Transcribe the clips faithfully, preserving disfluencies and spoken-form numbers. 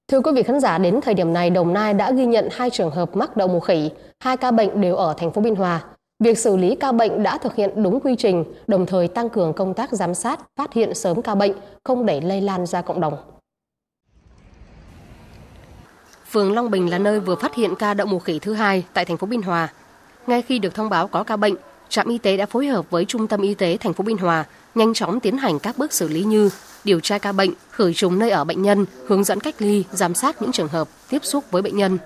Thưa quý vị khán giả, đến thời điểm này, Đồng Nai đã ghi nhận hai trường hợp mắc đậu mùa khỉ, hai ca bệnh đều ở thành phố Biên Hòa. Việc xử lý ca bệnh đã thực hiện đúng quy trình, đồng thời tăng cường công tác giám sát, phát hiện sớm ca bệnh, không để lây lan ra cộng đồng. Phường Long Bình là nơi vừa phát hiện ca đậu mùa khỉ thứ hai tại thành phố Biên Hòa. Ngay khi được thông báo có ca bệnh, trạm y tế đã phối hợp với Trung tâm Y tế thành phố Biên Hòa nhanh chóng tiến hành các bước xử lý như điều tra ca bệnh, khử trùng nơi ở bệnh nhân, hướng dẫn cách ly, giám sát những trường hợp tiếp xúc với bệnh nhân.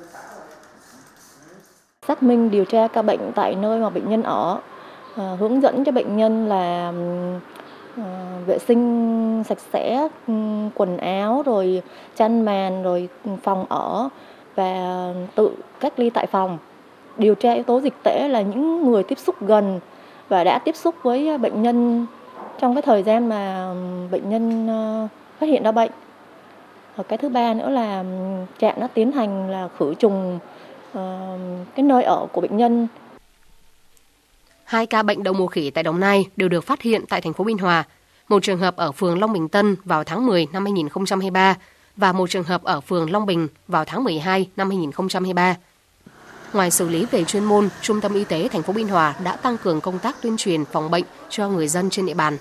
Xác minh điều tra ca bệnh tại nơi mà bệnh nhân ở, à, hướng dẫn cho bệnh nhân là à, vệ sinh sạch sẽ quần áo, rồi chăn màn, rồi phòng ở và tự cách ly tại phòng. Điều tra yếu tố dịch tễ là những người tiếp xúc gần và đã tiếp xúc với bệnh nhân trong cái thời gian mà bệnh nhân phát hiện ra bệnh. Và cái thứ ba nữa là trạm đã tiến hành là khử trùng uh, cái nơi ở của bệnh nhân. Hai ca bệnh đậu mùa khỉ tại Đồng Nai đều được phát hiện tại thành phố Biên Hòa. Một trường hợp ở phường Long Bình Tân vào tháng mười năm hai nghìn không trăm hai mươi ba và một trường hợp ở phường Long Bình vào tháng mười hai năm hai nghìn không trăm hai mươi ba. Ngoài xử lý về chuyên môn, Trung tâm Y tế thành phố Biên Hòa đã tăng cường công tác tuyên truyền phòng bệnh cho người dân trên địa bàn.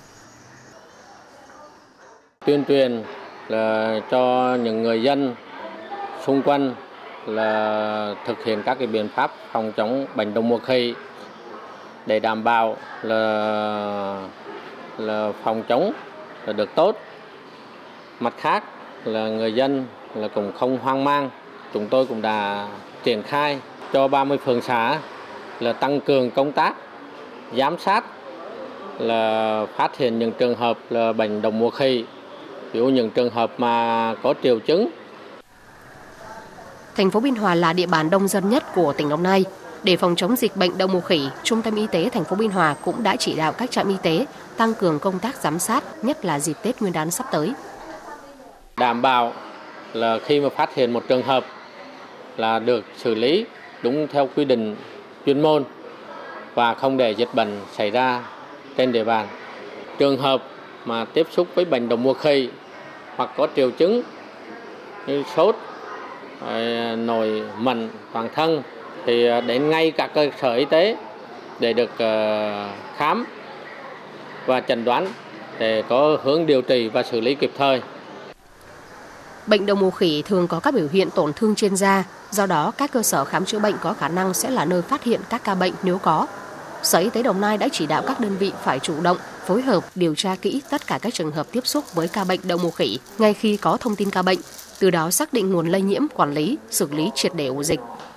Tuyên truyền là cho những người dân xung quanh là thực hiện các cái biện pháp phòng chống bệnh đậu mùa khỉ để đảm bảo là là phòng chống là được tốt. Mặt khác là người dân là cũng không hoang mang. Chúng tôi cũng đã triển khai cho ba mươi phường xã là tăng cường công tác giám sát, là phát hiện những trường hợp là bệnh đậu mùa khỉ, ví dụ những trường hợp mà có triệu chứng. Thành phố Biên Hòa là địa bàn đông dân nhất của tỉnh Đồng Nai. Để phòng chống dịch bệnh đậu mùa khỉ, Trung tâm Y tế thành phố Biên Hòa cũng đã chỉ đạo các trạm y tế tăng cường công tác giám sát, nhất là dịp Tết Nguyên đán sắp tới. Đảm bảo là khi mà phát hiện một trường hợp là được xử lý đúng theo quy định chuyên môn và không để dịch bệnh xảy ra trên địa bàn. Trường hợp mà tiếp xúc với bệnh đậu mùa khỉ hoặc có triệu chứng như sốt, nổi mẩn toàn thân thì đến ngay các cơ sở y tế để được khám và chẩn đoán để có hướng điều trị và xử lý kịp thời. Bệnh đậu mùa khỉ thường có các biểu hiện tổn thương trên da, do đó các cơ sở khám chữa bệnh có khả năng sẽ là nơi phát hiện các ca bệnh nếu có. Sở Y tế Đồng Nai đã chỉ đạo các đơn vị phải chủ động, phối hợp điều tra kỹ tất cả các trường hợp tiếp xúc với ca bệnh đậu mùa khỉ ngay khi có thông tin ca bệnh, từ đó xác định nguồn lây nhiễm, quản lý, xử lý triệt để ổ dịch.